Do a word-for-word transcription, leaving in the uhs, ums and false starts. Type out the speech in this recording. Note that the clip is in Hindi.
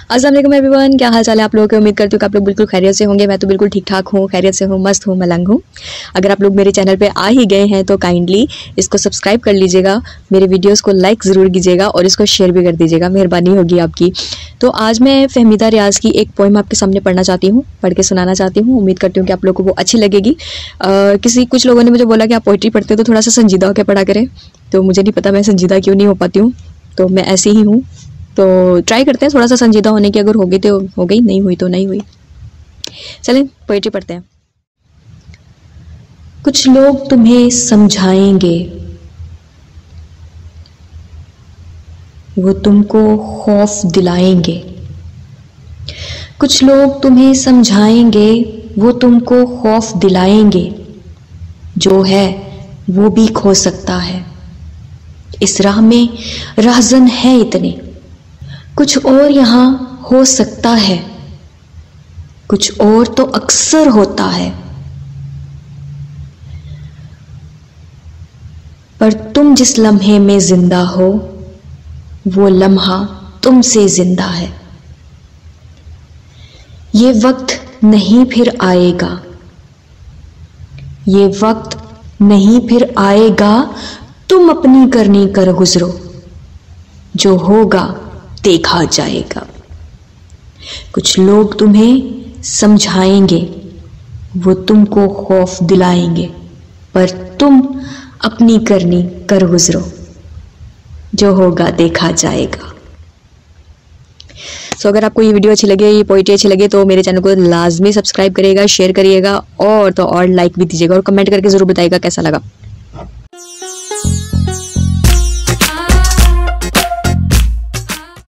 अस्सलाम वालेकुम एवरीवन, क्या हाल चाल है आप लोगों की। उम्मीद करती हूँ कि आप लोग बिल्कुल खैरियत से होंगे। मैं तो बिल्कुल ठीक ठाक हूँ, खैरियत से हूँ, मस्त हूँ, मलंग हूँ। अगर आप लोग मेरे चैनल पे आ ही गए हैं तो काइंडली इसको सब्सक्राइब कर लीजिएगा, मेरे वीडियोस को लाइक ज़रूर कीजिएगा और इसको शेयर भी कर दीजिएगा, मेहरबानी होगी आपकी। तो आज मैं फहमीदा रियाज़ की एक पोइम आपके सामने पढ़ना चाहती हूँ, पढ़ के सुनाना चाहती हूँ। उम्मीद करती हूँ कि आप लोगों को वो अच्छी लगेगी। आ, किसी कुछ लोगों ने मुझे बोला कि आप पोइट्री पढ़ते हो तो थोड़ा सा संजीदा होकर पढ़ा करें, तो मुझे नहीं पता मैं संजीदा क्यों नहीं हो पाती हूँ, तो मैं ऐसी ही हूँ। तो ट्राई करते हैं थोड़ा सा संजीदा होने की, अगर हो गई तो हो गई, नहीं हुई तो नहीं हुई। चलें पोएट्री पढ़ते हैं। कुछ लोग तुम्हें समझाएंगे, वो तुमको खौफ दिलाएंगे। कुछ लोग तुम्हें समझाएंगे, वो तुमको खौफ दिलाएंगे। जो है वो भी खो सकता है, इस राह में राहज़न है इतने। कुछ और यहाँ हो सकता है, कुछ और तो अक्सर होता है। पर तुम जिस लम्हे में जिंदा हो, वो लम्हा तुमसे जिंदा है। ये वक्त नहीं फिर आएगा, ये वक्त नहीं फिर आएगा। तुम अपनी करनी कर गुजरो, जो होगा देखा जाएगा। कुछ लोग तुम्हें समझाएंगे, वो तुमको खौफ दिलाएंगे, पर तुम अपनी करनी कर गुजरो, जो होगा देखा जाएगा। सो so, अगर आपको ये वीडियो अच्छी लगे, ये पोइट्री अच्छी लगे तो मेरे चैनल को लाजमी सब्सक्राइब करिएगा, शेयर करिएगा और तो और लाइक भी दीजिएगा और कमेंट करके ज़रूर बताइएगा कैसा लगा।